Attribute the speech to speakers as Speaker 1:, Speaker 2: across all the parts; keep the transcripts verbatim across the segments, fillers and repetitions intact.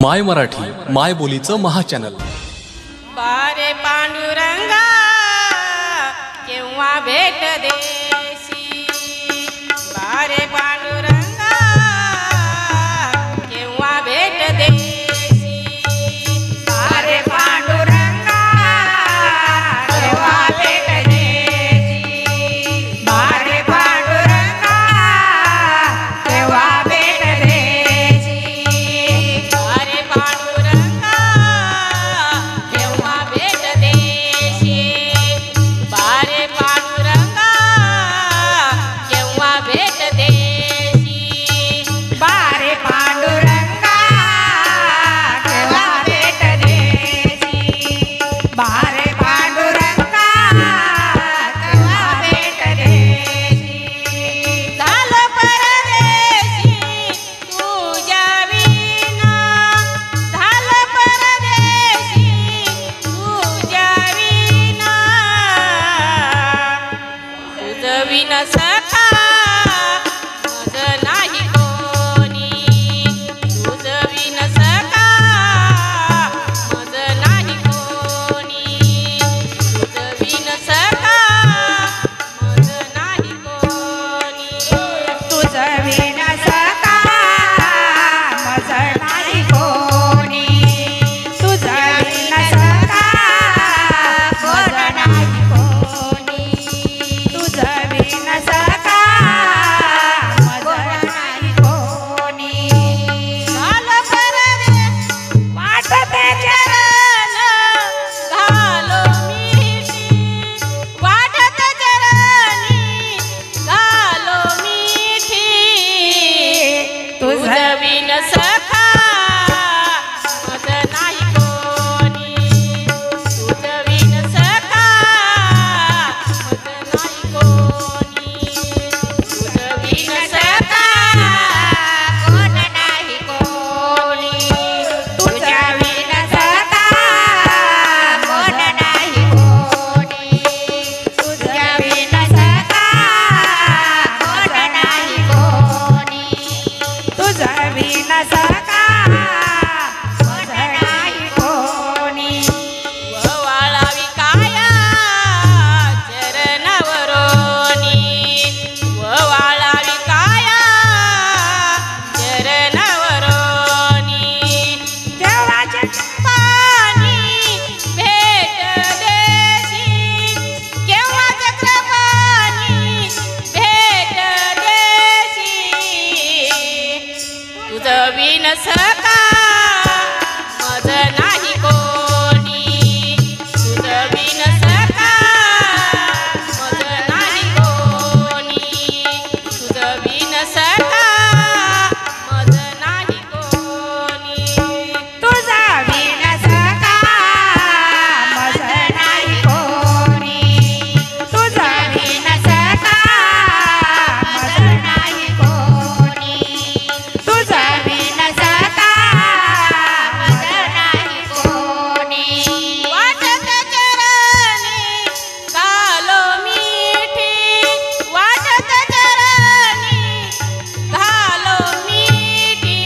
Speaker 1: माय मराठी माय बोलीचं महाचॅनल।
Speaker 2: बारे पांडुरंगा केव्हा भेट देशी, बारे पांडुरंगा केव्हा भेट देशी, बारे पांडुरंगा केव्हा भेट देशी, बारे पांडुरंगा केव्हा भेट देशी, बारे पांडुरंगा केव्हा भेट देशी, बारे पांडुरंगा केव्हा भेट देशी, बारे पांडुरंगा केव्हा भेट देशी, बारे पांडुरंगा केव्हा भेट देशी, झालं परदेशी तुझ्या विना, झालं परदेशी तुझ्या विना, तुझं विना सखा माझं नाही कोणी, तुझं विना सखा माझं नाही कोणी, तुझं विना सखा माझं नाही कोणी, तुझं विना सखा माझं नाही कोणी, तुझं विना सखा माझं नाही कोणी, तुझं विना सखा माझं नाही कोणी, झालं परदेश वाटते चरण घालो मिठी, वाटते चरणी घालो मिठी, तुझं विन सखा माझं नाही कोणी, तुझं विन सखा माझं नाही कोणी, तुझं विन सखा कोण नाही कोणी, तुझ्या विन सखा कोण नाही कोणी, तुझ्या विन सखा कोण नाही कोणी, तुझा विन सखा माझं नाही कोणी, ववाळावी काया चरणावरोनी, ववाळावी काया चरणावरोनी, देवाचे पाणी भेट देशी, केव्हाचे कृपानी भेट देशी, तुझं विन सखा माझं नाही कोणी, तुझं विन सखा माझं नाही कोणी, तुझं विन सखा माझं नाही कोणी, तुझा विन सखा माझं नाही कोणी, तुझा विन सखा माझं नाही कोणी, तुझा विन सखा माझं नाही कोणी, वाटत चरणी घालो मिठी, वाटत चरणी घालो मिठी,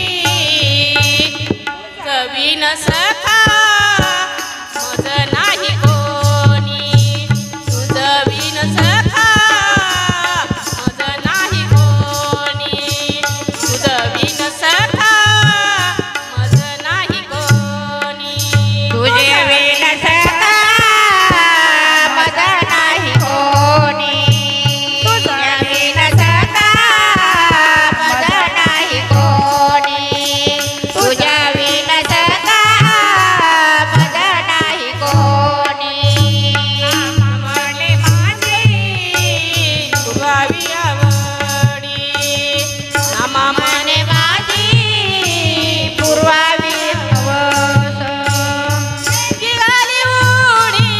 Speaker 2: तुझं विन सखा माझं नाही कोणी, तुझं विन सखा माझं नाही कोणी, तुझं विन सखा माझं नाही कोणी, तुझे विन सखा माझं नाही कोणी, तुझं विन सखा माझं नाही कोणी, तुझ्या विन सखा माझं नाही कोणी, नामाने माझी पुरवावी आवडी, नामाने माझी पुरवावी हवस, योगी घाली उडी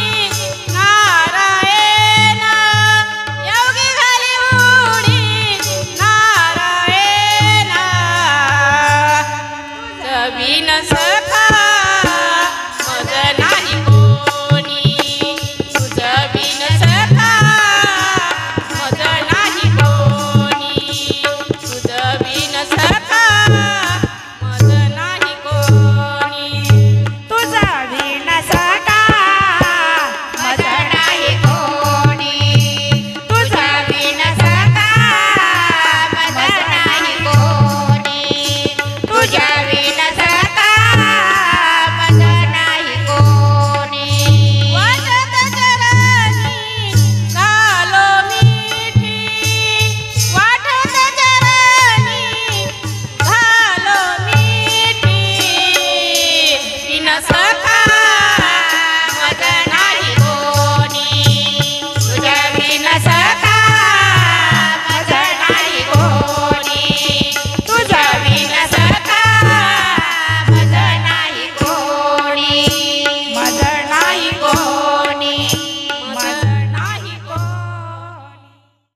Speaker 2: नारायण, योगी घाली उडी नारायण, तुझं विन सखा